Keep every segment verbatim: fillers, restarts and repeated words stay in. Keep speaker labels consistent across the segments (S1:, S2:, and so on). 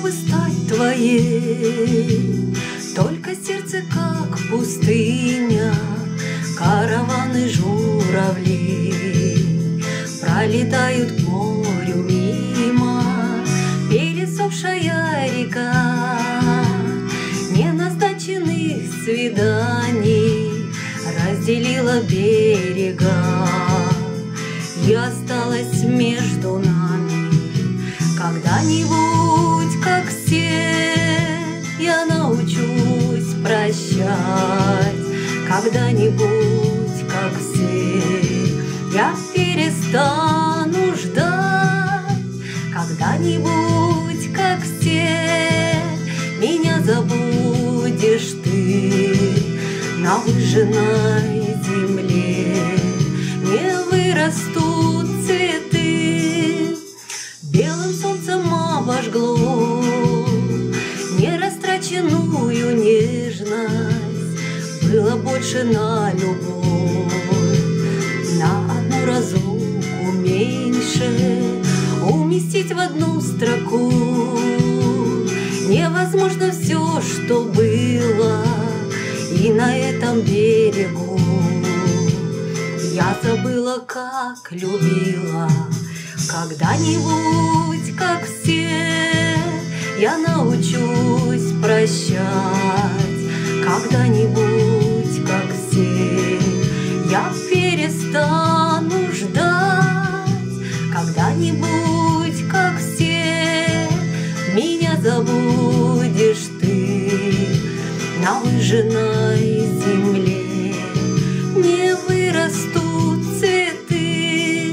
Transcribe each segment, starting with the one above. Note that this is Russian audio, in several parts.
S1: бы стать твоей, только сердце как пустыня, караваны журавлей пролетают к морю мимо. Пересохшая река неназначенных свиданий разделила берега и осталась между нами. Когда-нибудь, как все, я научусь прощать. Когда-нибудь, как все, я перестану ждать. Когда-нибудь, как все, меня забудешь ты. На выжженной земле не вырастут цветы. Белым солнцем обожгло нерастраченную нежность. Было больше на любовь, на одну разлуку меньше. Уместить в одну строку невозможно все, что было и на этом берегу. Я забыла, как любила. Когда-нибудь, как все, я научусь прощать. Когда-нибудь, как все, я перестану ждать. Когда-нибудь, как все, меня забудешь ты. На выжженной земле не вырастут цветы.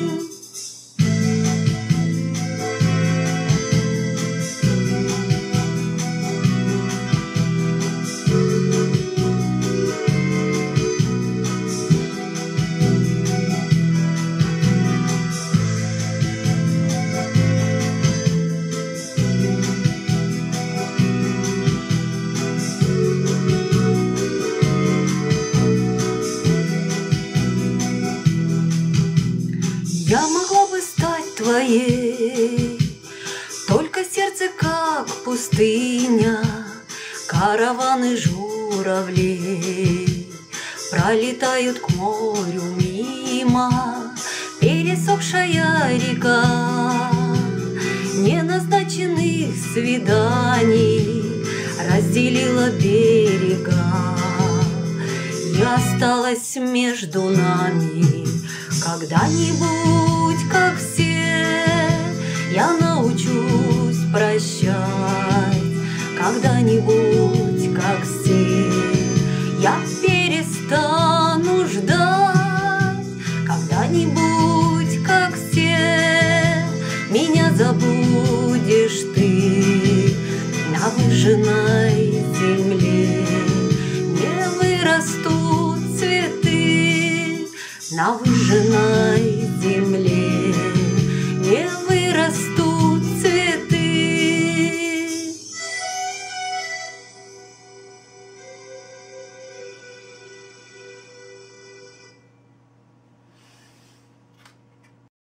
S1: Я могла бы стать твоей, только сердце как пустыня, караваны журавлей пролетают к морю мимо. Пересохшая река неназначенных свиданий разделила берега и осталась между нами. Когда-нибудь, как все, я научусь прощать. Когда-нибудь, как все, я перестану ждать. Когда-нибудь, как все, меня забудешь ты. На выжженной